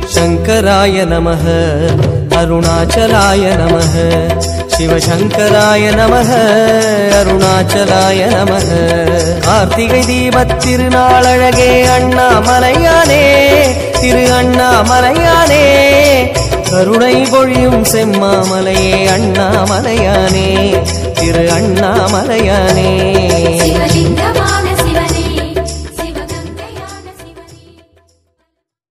शंकराय नमः अरुणाचलाय नमः शिवशंकराय नमः अरुणाचलाय नमः कार्तिகை தீபத் திருநாளழகே அண்ணாமலையானே திரு அண்ணாமலையானே கருணை பொழியும் செம்மாமலையே அண்ணாமலையானே திரு அண்ணாமலையானே